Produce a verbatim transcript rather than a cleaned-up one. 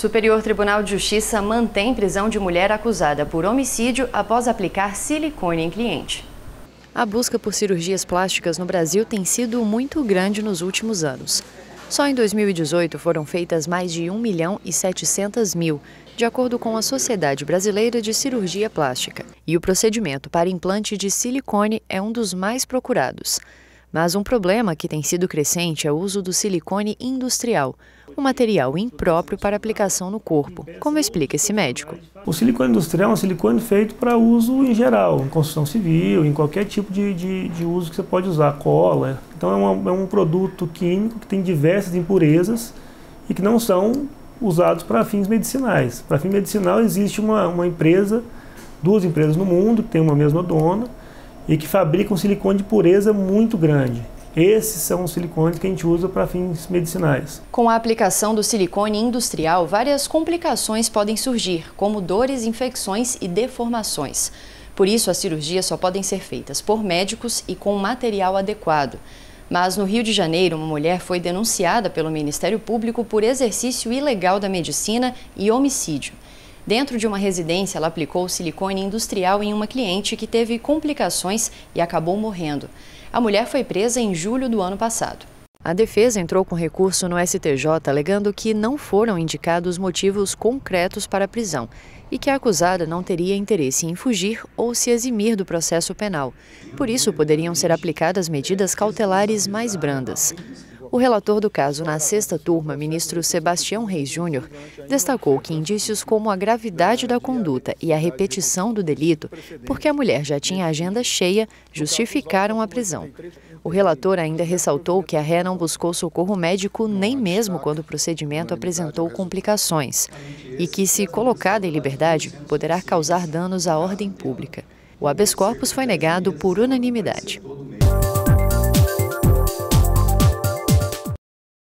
Superior Tribunal de Justiça mantém prisão de mulher acusada por homicídio após aplicar silicone em cliente. A busca por cirurgias plásticas no Brasil tem sido muito grande nos últimos anos. Só em dois mil e dezoito foram feitas mais de um milhão e setecentos mil, de acordo com a Sociedade Brasileira de Cirurgia Plástica. E o procedimento para implante de silicone é um dos mais procurados. Mas um problema que tem sido crescente é o uso do silicone industrial, um material impróprio para aplicação no corpo, como explica esse médico. O silicone industrial é um silicone feito para uso em geral, em construção civil, em qualquer tipo de, de, de uso que você pode usar, cola. Então é, uma, é um produto químico que tem diversas impurezas e que não são usados para fins medicinais. Para fim medicinal existe uma, uma empresa, duas empresas no mundo, que tem uma mesma dona, e que fabricam silicone de pureza muito grande. Esses são os silicones que a gente usa para fins medicinais. Com a aplicação do silicone industrial, várias complicações podem surgir, como dores, infecções e deformações. Por isso, as cirurgias só podem ser feitas por médicos e com material adequado. Mas no Rio de Janeiro, uma mulher foi denunciada pelo Ministério Público por exercício ilegal da medicina e homicídio. Dentro de uma residência, ela aplicou silicone industrial em uma cliente que teve complicações e acabou morrendo. A mulher foi presa em julho do ano passado. A defesa entrou com recurso no S T J alegando que não foram indicados motivos concretos para a prisão e que a acusada não teria interesse em fugir ou se eximir do processo penal. Por isso, poderiam ser aplicadas medidas cautelares mais brandas. O relator do caso na sexta turma, ministro Sebastião Reis Júnior, destacou que indícios como a gravidade da conduta e a repetição do delito, porque a mulher já tinha agenda cheia, justificaram a prisão. O relator ainda ressaltou que a ré não buscou socorro médico nem mesmo quando o procedimento apresentou complicações e que, se colocada em liberdade, poderá causar danos à ordem pública. O habeas corpus foi negado por unanimidade.